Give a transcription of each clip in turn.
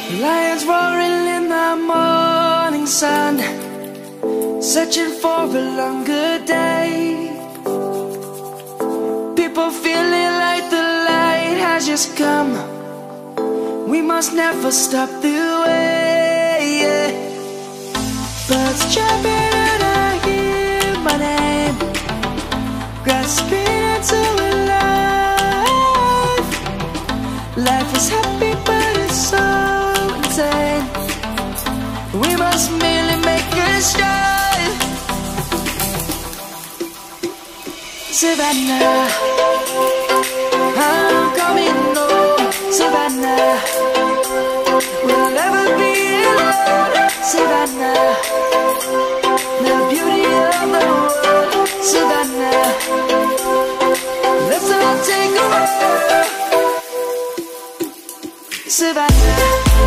Lions roaring in the morning sun, searching for a longer day. People feeling like the light has just come. We must never stop the way. Birds chirping and I hear my name, grasping into a life. Life is happy but it's so insane. We must merely make a start. Savannah, I'm coming home. Savannah, we'll never be alone. Savannah, the beauty of the world. Savannah, let's all take a walk. Savannah,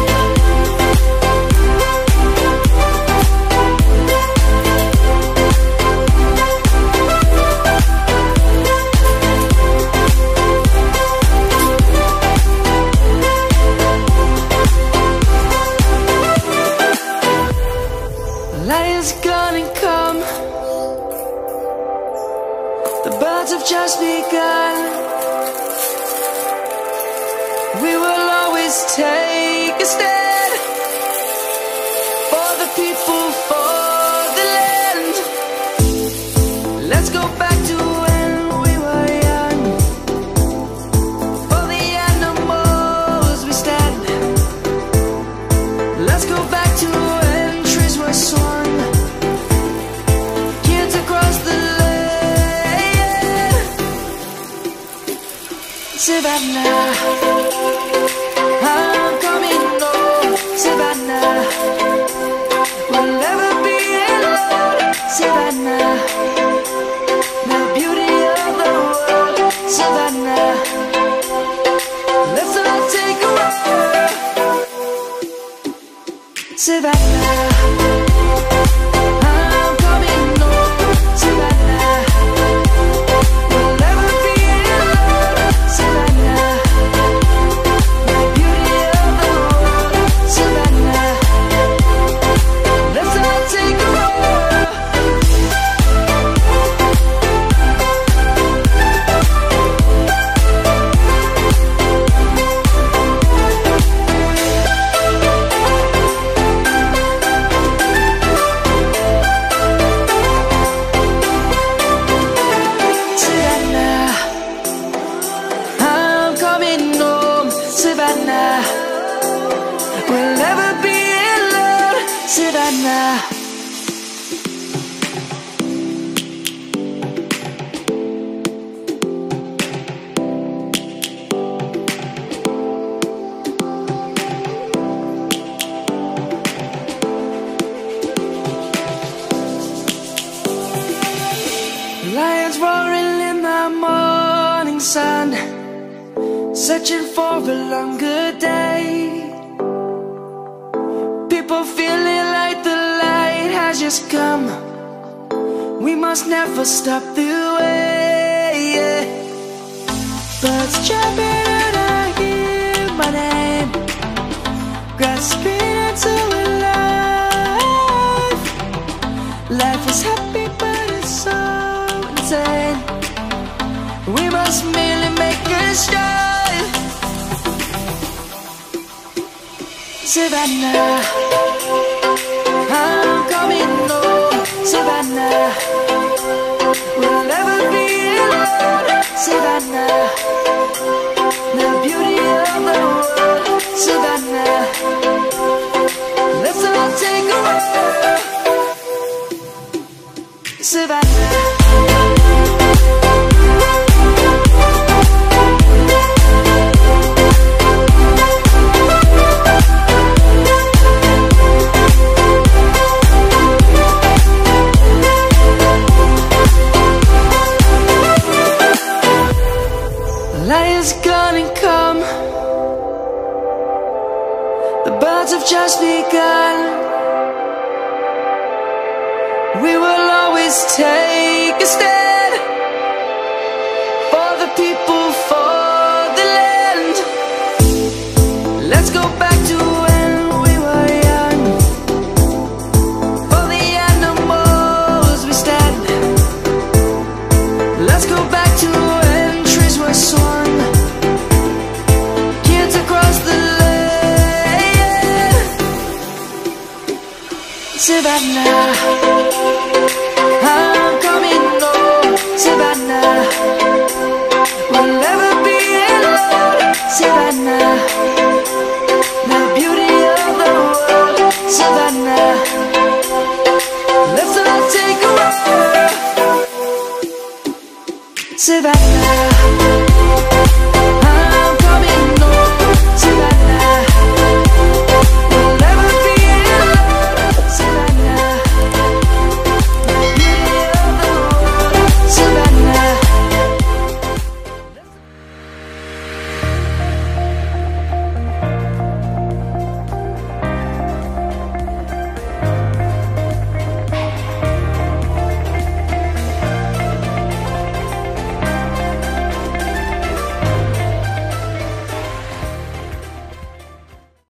lion's gonna come. The birds have just begun. We will always take a stand for the people, for the land. Let's go back to when we were young. For the animals we stand. Let's go back to when trees were swung, kids across the land. Savannah, I'm coming home. Savannah, we'll never be alone. Savannah, the beauty of the world. Savannah, let's all take a walk. Savannah, I'm coming home. Savannah, we'll never be alone. Savannah, the beauty of the world. Savannah, let's all take a walk. Savannah, I'm coming home. Savannah, we'll never be alone. Savannah, lions roaring in the morning sun, searching for a longer day. People feeling like the light has just come. We must never stop the way. Birds chirping and I hear my name, grasping into a life. Life is happy but it's so insane. We must merely make a start. Savannah, I'm coming home. Savannah, we'll never be alone. Savannah, the beauty of the world. Savannah, let's all take a walk. Savannah, lion's gonna come. The birds have just begun. We will always take a stand for the people, for the land. Let's go back to when Savannah, I'm coming home, Savannah. We'll never be alone, Savannah. The beauty of the world, Savannah. Let's all take a walk, Savannah.